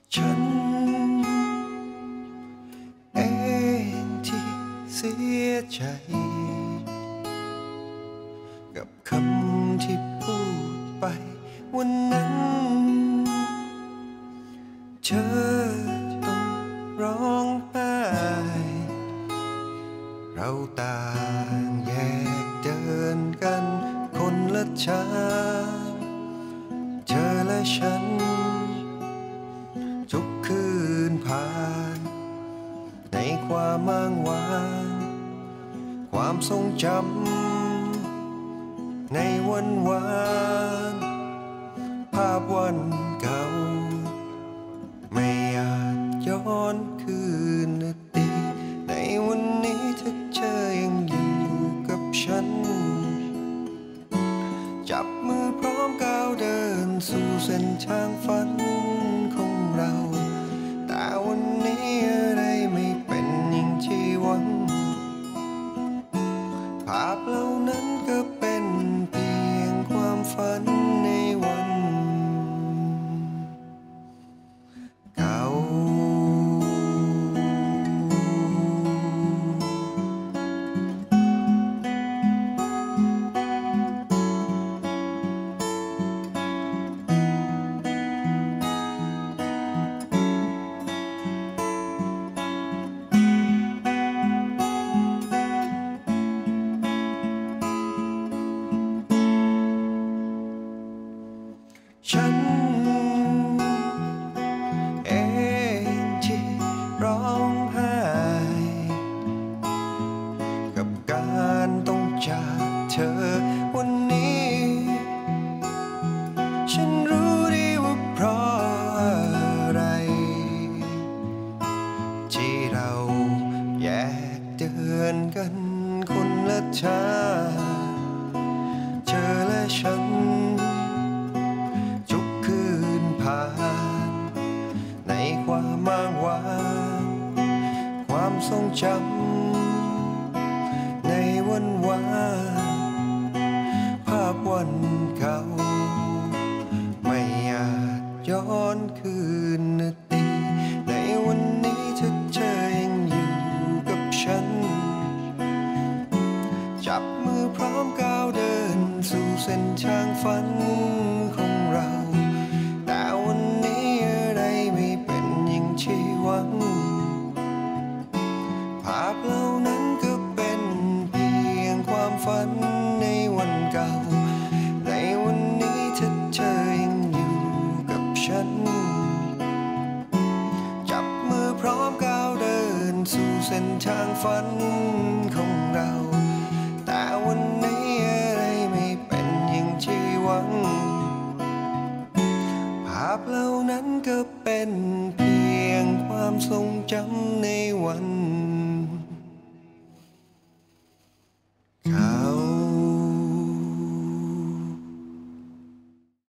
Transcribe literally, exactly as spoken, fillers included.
ฉันเองที่เสียใจกับคำที่พูดไปวันนั้นเธอต้องร้องไห้เราต่างแยกเดินกันคนละทางเธอและฉันทุกคืนผ่านในความอ้างว้างความทรงจำในวันวานภาพวันเก่าไม่อาจย้อนคืนอดีตในวันนี้ถ้าเธอยังอยู่กับฉันจับมือพร้อมก้าวเดินสู่เส้นทางฝันของเราแต่วันนี้อะไรไม่เป็นอย่างที่หวังภาพเหล่านั้นก็เป็นเพียงความฝันในวันเก่าฉันเองที่ร้องไห้กับการต้องจากเธอวันนี้ฉันรู้ดีว่าเพราะอะไรที่เราแยกเดินกันคนละทางเธอและฉันในความอ้างว้างความทรงจำในวันวานภาพวันเก่าไม่อาจย้อนคืนอดีตในวันนี้ถ้าเธอยังอยู่กับฉันจับมือพร้อมก้าวเดินสู่เส้นทางฝันของเราแต่วันนี้อะไรไม่เป็นอย่างที่หวังภาพเหล่านั้นก็เป็นเพียงความฝันในวันเก่าในวันนี้ถ้าเธอยังอยู่กับฉันจับมือพร้อมก้าวเดินสู่เส้นทางฝันของเราแต่วันนี้อะไรไม่เป็นอย่างที่หวังภาพเหล่านั้นก็เป็นเพียงความทรงจำในวัน